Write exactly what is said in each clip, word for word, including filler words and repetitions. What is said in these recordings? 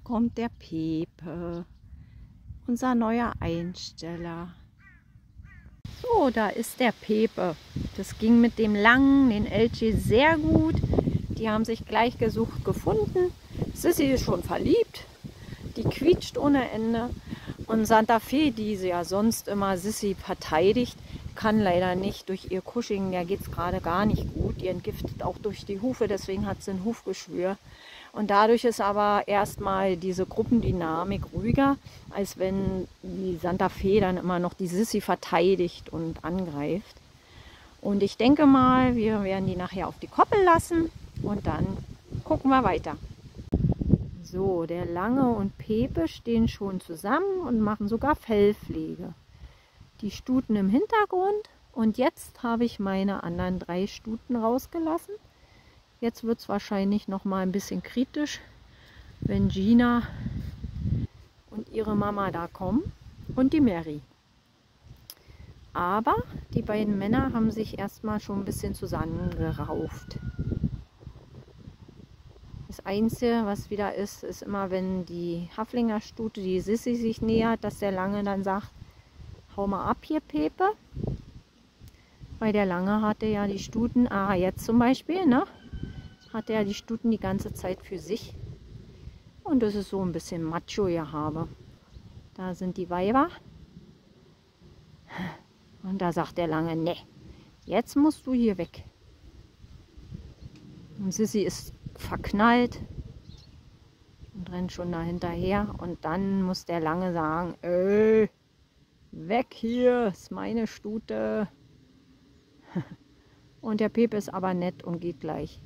kommt der Pepe, unser neuer Einsteller. So, da ist der Pepe. Das ging mit dem Langen, den Elche, sehr gut. Die haben sich gleich gesucht gefunden. Sissi ist schon verliebt. Die quietscht ohne Ende. Und Santa Fe, die sie ja sonst immer Sissi verteidigt, kann leider nicht durch ihr Cushing. Der geht es gerade gar nicht gut. Die entgiftet auch durch die Hufe, deswegen hat sie ein Hufgeschwür. Und dadurch ist aber erstmal diese Gruppendynamik ruhiger, als wenn die Santa Fe dann immer noch die Sissi verteidigt und angreift. Und ich denke mal, wir werden die nachher auf die Koppel lassen und dann gucken wir weiter. So, der Lange und Pepe stehen schon zusammen und machen sogar Fellpflege. Die Stuten im Hintergrund und jetzt habe ich meine anderen drei Stuten rausgelassen. Jetzt wird es wahrscheinlich noch mal ein bisschen kritisch, wenn Gina und ihre Mama da kommen und die Mary. Aber die beiden Männer haben sich erstmal schon ein bisschen zusammengerauft. Das Einzige, was wieder ist, ist immer, wenn die Haflinger Stute, die Sissi, sich nähert, dass der Lange dann sagt, hau mal ab hier, Pepe. Weil der Lange hatte ja die Stuten, ah, jetzt zum Beispiel, ne? Hatte ja die Stuten die ganze Zeit für sich. Und das ist so ein bisschen Macho-Gehabe. Da sind die Weiber. Und da sagt der Lange, ne, jetzt musst du hier weg. Und Sissi ist verknallt und rennt schon da hinterher. Und dann muss der Lange sagen, ey, weg hier, ist meine Stute. Und der Pepe ist aber nett und geht gleich.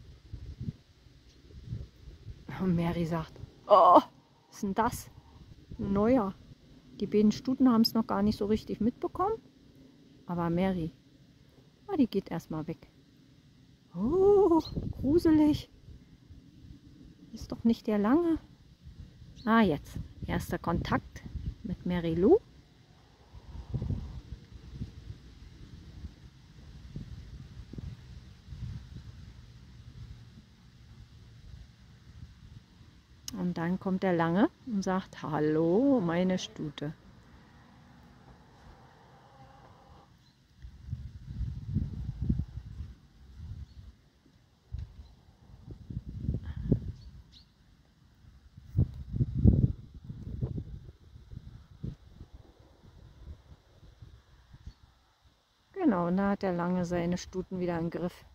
Und Mary sagt, oh, was ist denn das? Ein neuer. Die beiden Stuten haben es noch gar nicht so richtig mitbekommen. Aber Mary, oh, die geht erstmal weg. Oh, gruselig. Ist doch nicht der Lange. Ah, jetzt. Erster Kontakt mit Mary Lou. Und dann kommt der Lange und sagt, hallo, meine Stute. Genau, und da hat der Lange seine Stuten wieder im Griff.